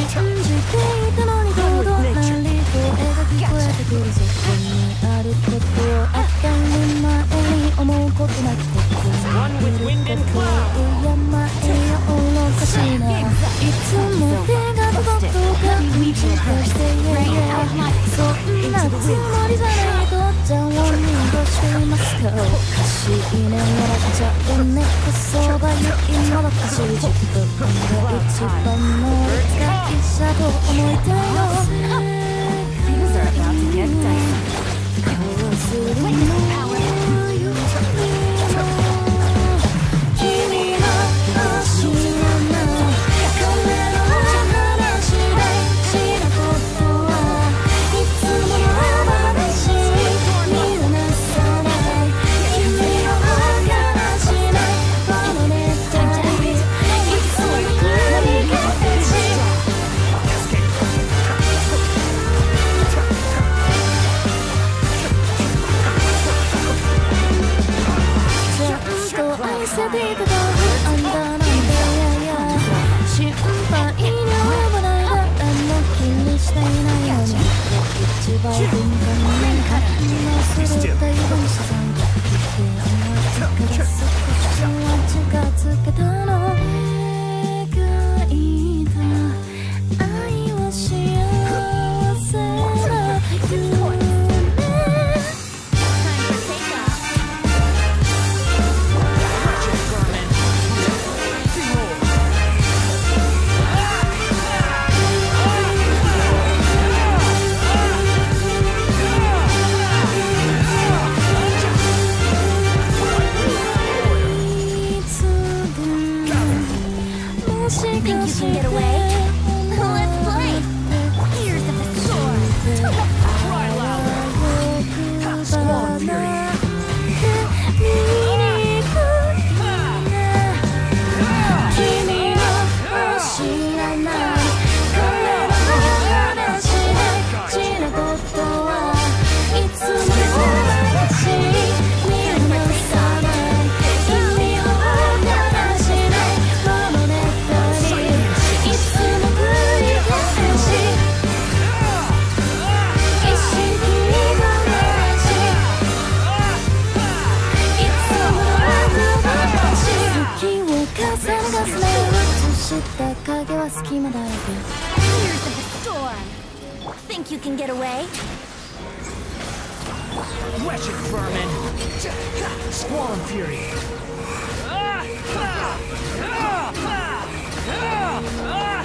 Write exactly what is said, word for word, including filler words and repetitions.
いたのにどうどハリーと絵が聞こえてくるそこにあることを当たり前に思うことなくてここにいることを敬えよ愚かしいないつも手が届くとか見つけしていやいやそんなつもりじゃないとじゃあ本人どうしていますかおかしいね笑っちゃうねこそばゆいもどかしい自分が一番の会社と思いたいの Things are about to get dicey. こうするのよ君の足のな彼の話大事なことはいつもの話見るなさない君の話ないこのネタにいつも繰り返しちゃんと愛せていたとあんたなんだやや心配に及ばない誰も気にしていないように一番敏感に反応する大分子さんが来て思いつくら少しは近づけたの描いた愛は幸せな夢 Think you can get away? Let's play! Here's the storm! Cry louder! Squall Fury! 君の知らない彼の話大事なことはいつも話見るのさない君を話しないこのネタにいつも繰り返し意識の話いつもの話月を重ね重ね映した影は隙間だらけ Here's the storm! Think you can get away? Wretched vermin! Squall and Fury! Ah! Ah! Ah! Ah! Ah!